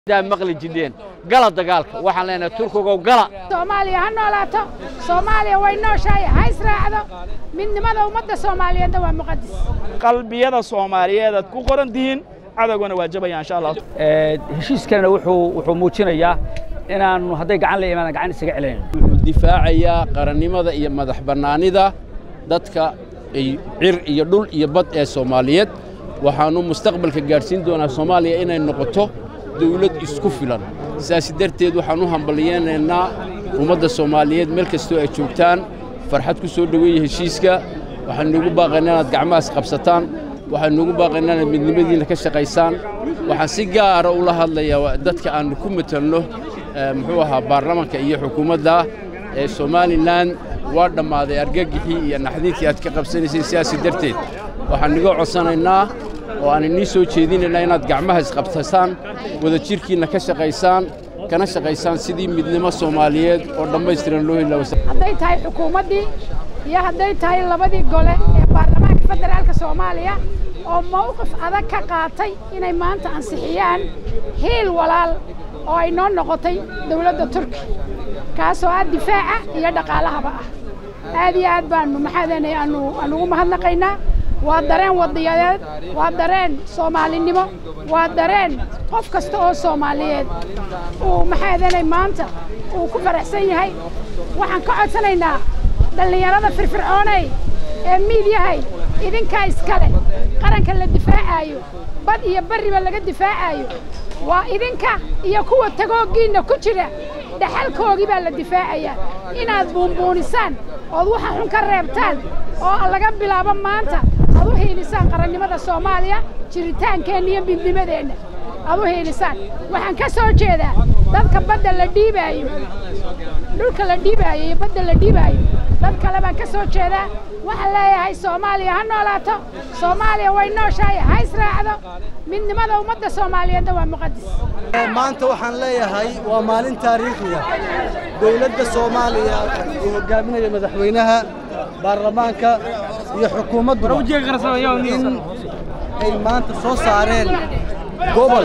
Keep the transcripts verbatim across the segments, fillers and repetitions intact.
دا مقلي جدين قلط دقالك waxaan leenahay turkiga gala Soomaaliya ha noolaato Soomaaliya way nooshahay ha israacdo midnimada ummadda Soomaaliyeed waa muqaddis qalbiyada Soomaaliyeed ku qoran diin cadawgana waajibaya insha Allah ee heshiiskana wuxuu wuxuu muujinayaa inaan haday gacan la iimaan gacan isaga celinayno wuxuu difaacaya qarannimada iyo madax banaanida dadka ay cir iyo dhul iyo bad ee Soomaaliyeed waxaanu mustaqbalka gaarsiin doonaa Soomaaliya inay noqoto dawlad isku filan siyaasi darteed waxaan u hambalyeynaa ummadda Soomaaliyeed meel kastoo ay joogtaan farxad ku soo dhaweeyay heshiiska waxaan ugu baaqaynaa inaad gacmaha qabsataan waxaan ugu baaqaynaa inaad midnimadiina ka shaqaysaan waxaan si gaar ah ula hadlayaa dadka aan ku metelno muxuu ahaa baarlamaanka iyo xukuumadda ee Soomaaliland waa dhamaaday argagixii iyo naxdintii aad ka qabsanaysay siyaasi darteed waxaan uga codsanaynaa oo aan inii soo jeedinaynaa inaad gacmaha isqabtasaan wada jirkiina ka shaqaysaan kana shaqaysaan sidii midnimo Soomaaliyeed oo dhameystiran loo helo haday tahay xukuumadii iyo haday tahay labadii gole ee baarlamaanka federaalka Soomaaliya oo mowqif adag ka qaatay inay maanta ansixiyaan heel walaal oo ay noo noqotay dawladda Turkiga kaasoo ah difaaca iyo dhaqaalahaba ah aad iyo aad baan maxadanay aanu aanu mahadnaqaynaa waa dareen wadiyadeed waa dareen Soomaalinimo waa dareen qof kasta oo Soomaaliyeed oo maxadanay maanta uu ku faraxsan yahay waxaan ka codsanaynaa dhalinyarada firfircoonay ee miidiyahay idinka iskale qaranka la difaacayo bad iyo bariba laga difaacayo waa idinka iyo kuwa tagoogiina ku jira dhaxalkoogii baa la difaacaya inaad buunbuunisaan oo waxa xun ka reebtaan oo laga bilaabo maanta aad u heelisaan qarannimada Soomaaliya jiritaankeena iyo midnimadeena aad u heelisaan waxaan ka soo jeedaa dadka badda la dhiibayo dhulka la dhiibayo iyo badda la dhiibayo dad kale baan ka soo jeedaa waxa leeyahay Soomaaliya ha noolaato Soomaaliya way nooshahay ha israacdo midnimada ummadda Soomaaliyeed waa muqaddis maanta waxaan leeyahay waa maalin taariikhi ah dawladda Soomaaliya oo hogaaminaya madaxweynaha baarlamaanka iyo xukuumadda in ay maanta soo saareen gobol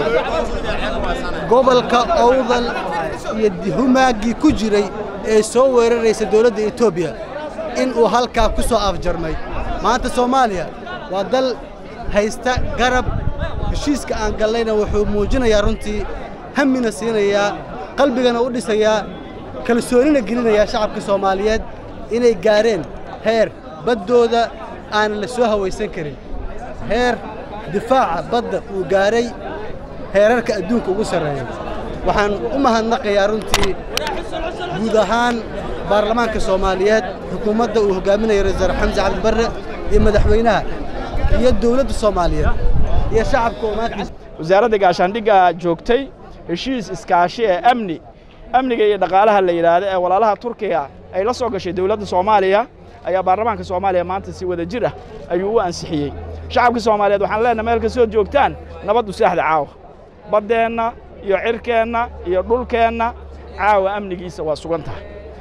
gobolka Awdal iyo dihumaagii ku jiray ee soo weeraraysa dawladda Itoobiya in uu halka ku soo afjarmay maanta Soomaaliya waa dal haysta garab heshiiska aan galayna wuxuu muujinayaa runtii hamina siinaya qalbigana u dhisaya kalsoonina gelinaya shacabka Soomaaliyeed inay gaareen heer baddooda aan la soo hawaysan karin heer difaaca badda uu gaaray heerarka adduunka ugu sareeya waxaan u mahadnaqayaa runtii guud ahaan baarlamaanka Soomaaliyeed xukuumadda uu hogaaminayo Ra'iisul Xamza Cabdi Barre iyo madaxweynaha iyo dawladda Soomaaliyeed iyo shacabka ummadda wasaaradda gaashaandhigga joogtay heshiis iskaashi ee amni amniga iyo dhaqaalaha la yiraahdo ee walaalaha Turkiga ay la soo gashay dawladda Soomaaliya ayaa baarlamaanka Soomaaliya maanta si wada jir ah ayuu u ansixiyay shacabka Soomaaliyeed waxaan leenahay meel ka soo joogtaan nabad u saaxda caawa badeena iyo cirkeena iyo dhulkeena caawa amnigiisa waa sugan tahay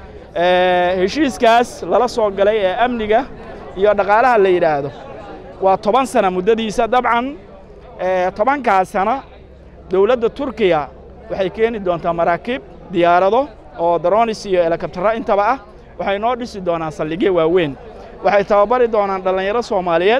ee heshiiskaas lala soo galay ee amniga iyo dhaqaalaha la yiraahdo waa toban sano muddadiisa dabcan ee tobankaas sano dawladda Turkiga waxay keeni doontaa maraakiib diyaarado oo drones iyo helicopter intaba ah waxay noo dhisi doonaan saldhigyo waaweyn waxay tababari doonaan dhalinyaro Soomaaliyeed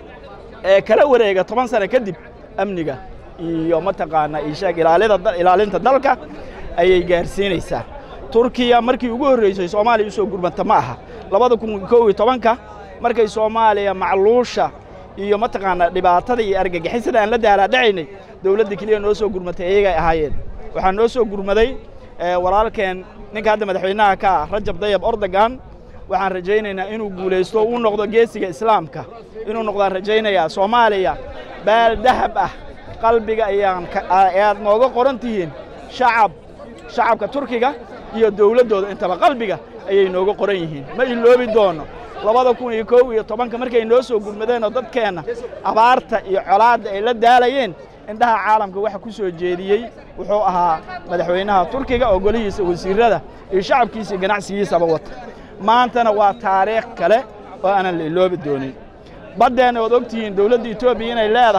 ee kala wareega toban sano kadib amniga iyo mataqaana ishaag ilaalada ilaalinta dalka ayay gaarsiinaysaa Turkiga markii ugu horeysay Soomaaliya soo gurmanta ma aha laba kun iyo kow iyo toban markay Soomaaliya macluusha iyo mataqaana dhibaatada iyo argagixisada aan la daala dhacaynay dawladda kaliya noo soo gurmatay ayaga ahaayeen waxa noo soo gurmaday walaalkeen ninka hadda madaxweynaha ka Rajab Tayyip Erdogan waxaan rajaynaynaa inuu guuleysto uu noqdo geesiga islaamka inuu noqdaan rajaynayaa Soomaaliya baal dahab ah qalbiga ayaan aad nooga qorantihiin shacab shacabka Turkiga iyo dawladooda intaba qalbiga ayay nooga qoran yihiin ma iloobi doono laba kun iyo kow iyo toban markay noo soo gurmadeen oo dadkeena abaarta iyo colaadda ay la daalayeen indhaha caalamka waxa ku soo jeediyay wuxuu ahaa madaxweynaha Turkiga oo golihiisa wasiirada iyo shacabkiisa ganacsigiisa wata maantana waa taariikh kale oo aan la iloobi doonin badeena oo ogtihiin dawladda Itoobiya inay leedahay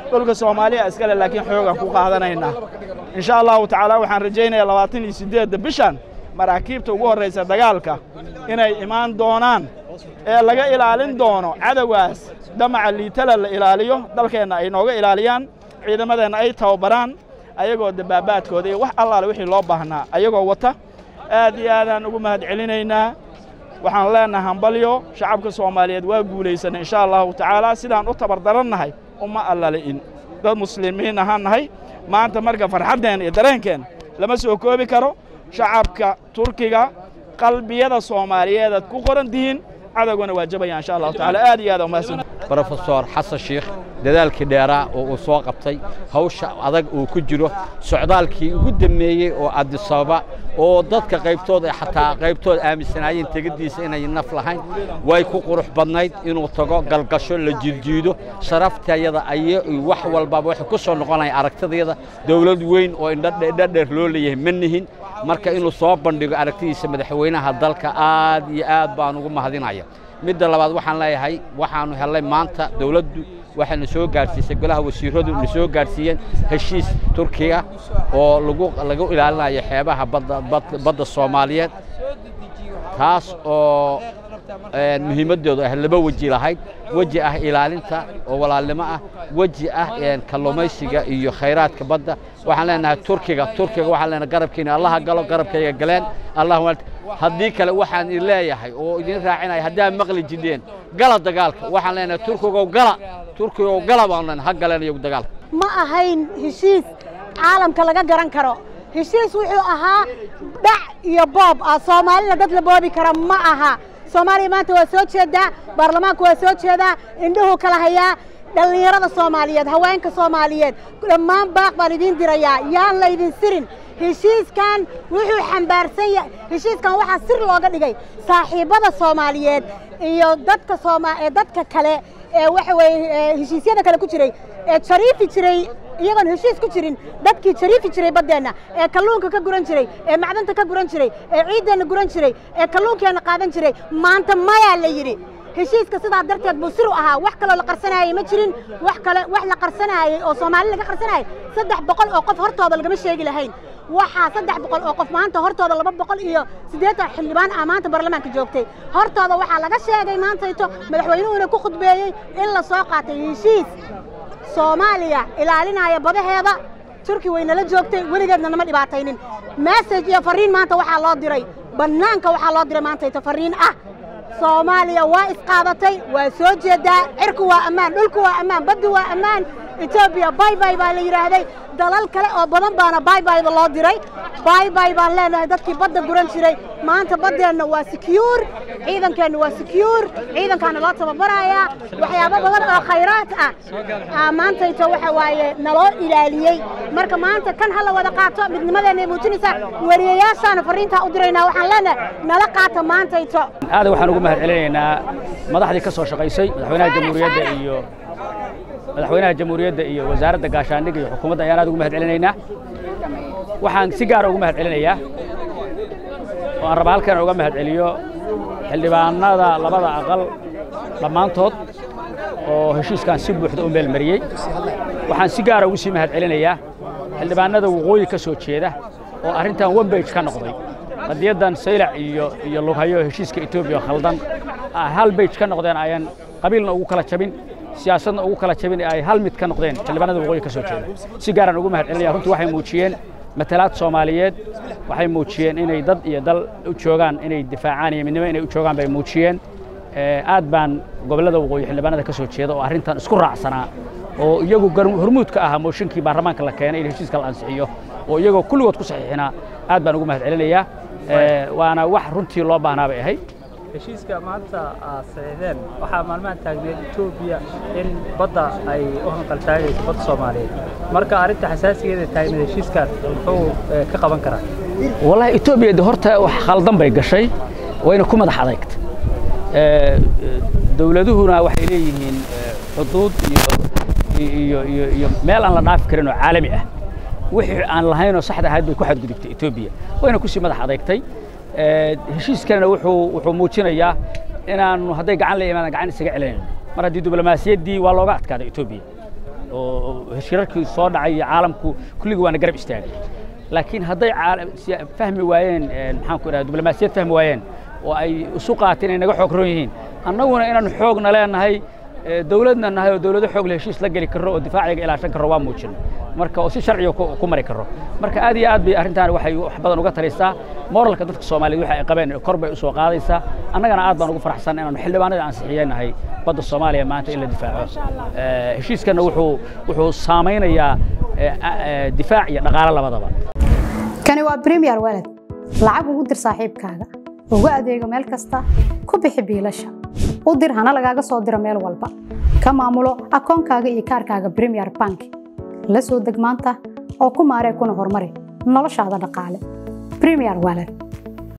dhulka Soomaaliya iskale laakiin xooga ku qaadanayna insha Allah ta'ala waxaan rajaynayaa labaatan iyo siddeed bishan maraakiibta ugu horeysa dagaalka inay imaan doonaan ee laga ilaalin doono cadawgaas damaca liitala la ilaaliyo dalkeena ay nooga ilaaliyaan ciidamadeena ay tababaraan ayagoo dabaabaadkooda iyo wax allaale wixii loo baahnaa ayagoo wata aad iyo aadaan ugu mahad celinaynaa waxaan leenahay hambalyo shacabka Soomaaliyeed waa guuleysan insha Allah ta'ala sidaan u tabardarannahay umma allalein dad muslimiin ahaanahay maanta marka farxadeen iyo dareenkeen lama soo koobi karo shacabka Turkiga qalbiyada Soomaaliyeed ku qoran diin cadawgana waajibaya insha Allah ta'ala aad iyo aad u mahadsan Professor Xasan Sheekh dadaalkii dheeraa oo uu soo qabtay hawsha adag uu ku jiro socdaalkii ugu dameeyay oo Addis Ababa oo dadka qaybtooda xataa qaybtooda aaminsanaayeen tegadiisa inay naf lahayn way ku qurux badnayd inuu tago galgasho la jiljiido sharaftayada ay wax walba wax ku soo noqonay aragtidayada dawlad weyn oo indha dheer loo leeyahay manihin marka inuu soo bandhigo aragtidiisa madaxweynaha dalka aad iyo aad baan ugu mahadinaya midda labaad waxaan leeyahay waxaanu helay maanta dawladdu waxaanu soo gaarsiisay golaha wasiiradu inay soo gaarsiiyeen heshiis Turkiga oo lagu lagu ilaalinayo xeebaha badda badda Soomaaliyeed taas oo een muhiimadoodu ah laba waji lahayd waji ah ilaalinta oo walaalnimo ah waji ah een kalluumaysiga iyo khayraadka badda waxaan leenahay Turkiga Turkiga waxaan leenahay garabkiina Allah galo garabkayga galeen Allah haddii kale waxaan leeyahay oo idin raacinay haddii maqli jideen gala dagaalka waxaan leenahay Turkiga gala Turkiga gala baan ha galanayo dagaalka ma ahayn heshiis caalamka laga garan karo heshiis wuxuu ahaa dhac iyo boob ah Soomaalina dad la boobi kara ma aha Soomaaliya maanta waa soo jeedaa baarlamaanku waa soo jeedaa indhuhu kala hayaa dhalinyarada Soomaaliyeed haweenka Soomaaliyeed dhammaan baaq baan idin dirayaa yaan la idin sirin heshiiskan wuxuu xambaarsan yahay heshiiskan waxa sir looga dhigay saaxiibada Soomaaliyeed iyo dadka Soomaaliyeed dadka kale ee waxa way heshiisyada kale ku jiray ee shariifi jiray iyagoon heshiis ku jirin dadkii shariifi jiray badeena ee kalluunka ka guran jiray ee macdanta ka guran jiray ee ciidana guran jiray ee kalluunkeena qaadan jiray maanta maya la yiri heshiiska sidaa darteed buu sir u ahaa wax kale la qarsanayay ma jirin wax kale wax la qarsanayay oo Soomaali laga qarsanayay saddex boqol oo qof hortooda laga sheegi lahayn waxa saddex boqol oo qof maanta hortooda laba boqol iyo siddeetan xildhibaan ah maanta baarlamaanka joogtay hortooda waxa laga sheegay maanta ito madaxweynuhu ku khudbeeyay in la soo qaatay heshiis Soomaaliya ilaalinaya badaheeda Turkiga wayna la joogtay weligeedna nama dhibaataynin message iyo fariin maanta waxa loo diray banaanka waxa loo diray maanta ito fariin ah Soomaaliya waa isqaadatay waa soo jeedaa cirku waa amaan dhulku waa amaan baddu waa amaan Ethiopia bye bye baa la yiraahday dalal kale oo badan baana bye bye loo diray bye bye baan leenahay dadkii badda guran jiray maanta badeena waa secure ciidankeena waa secure ciidankaana loo tababarayaa waxyaabo badan oo khayraad ah maanta ito waxa waaye naloo ilaaliyay marka maanta kan hala wada qaato midnimadeena ay muujinaysaa wariyayaashaana fariinta u diraynaa waxaan leenahay nala qaata maanta ito aad waxaan ugu mahad celinaynaa madaxdii ka soo shaqaysay madaxweynaha jamhuuriyadda iyo madaxweynaha jamhuuriyadda iyo wasaaradda gaashaandhigga iyo xukuumadda ayaan aad ugu mahad celinaynaa waxaan si gaar ah ugu mahad celinayaa oo aan rabaa halkan uga mahad celiyo xildhibaanada labada aqal dhammaantood oo heshiiskan si buuxda u meel mariyey waxaan si gaar ah ugu sii mahad celinayaa xildhibaanada waqooyi ka soo jeeda oo arrintan one page ka noqday qadiyadan saylac iyo iyo lughayo heshiiska Itoobiya khaldan hal page ka noqdeen ayaan qabiilna ugu kala jabin siyaasadna ugu kala jabin ay hal mid ka noqdeen xildhibaanada waqooyi ka soo jeeda si gaar ah ugu mahad celinayaa runtii waxay muujiyeen matalaad Soomaaliyeed waxay muujiyeen inay dad iyo dal u joogaan inay difaacaan iyo midnimo inay u joogaan bay muujiyeen aad baan gobolada waqooyi xildhibaanada ka soo jeeda oo arrintan isku raacsanaa oo iyagu hormuud ka ahaa mooshinkii baarlamaanka la keenay in heshiiska la ansixiyo oo iyagoo kulligood ku saxiixinaa aad baan ugu mahad celinayaa waana wax runtii loo baahnaa bay ahayd heshiiska maanta saxiixdeen waxaa maalmahan taagneed Itoobiya in badda ay u hanqal taagayso badda Soomaaliyeed marka arrinta xasaasigeeda taagneed heshiiskan wuxuu ka qaban karaa wallahi Itoobiya horta wax khaldan bay gashay wayna ku madax adeegtay ee dawladuhuna waxay leeyihiin xuduud iyo iyo iyo meel aan la dhaafi karin oo caalami ah wixii aan lahayn oo saxda ahayd bay ku xadgudubtay Itoobiya wayna ku sii madax adeegtay heshiiskana wuxuu wuxuu muujinayaa inaan hadday gacan la imaan gacan isaga celinayno mar haddii diblomaasiyaddii waa looga adkaaday Itoobiya oo shirarkii soo dhacay caalamku kulligu waana garab istaagay laakiin hadday fahmi waayeen maxaan ku idhaahdaa diblomaasiyad fahmi waayeen oo ay isu qaateen inay naga xoog roon yihiin annaguna inaan xoogna leenahay dawladna nahay oo dawlado xoog leh heshiis la geli karo oo difaaciga ilaashan karo waa muujin marka oo si sharci ku mari karo marka aad iyo aad bay arrintan waxay wax badan uga talisaa moralka dadka Soomaaliyeed waxa ay qabeen kor bay u soo qaadaysaa annagana aad baan ugu faraxsan inaan xildhibaanada ansixiyeenahay badda Soomaaliya maanta in la difaaco heshiiskana wuxuu wuxuu saameynayaa difaac iyo dhaqaale labadaba kani waa Premier Wallet lacag ugu dir saaxiibkaaga ugu adeego meel kasta ku bixi biilasha u dir hana lagaaga soo diro meel walba ka maamulo akoonkaaga iyo kaarkaaga Premier Bank la soo deg maanta oo ku maaree kuna horumari noloshaada dhaqaale Premier Wallet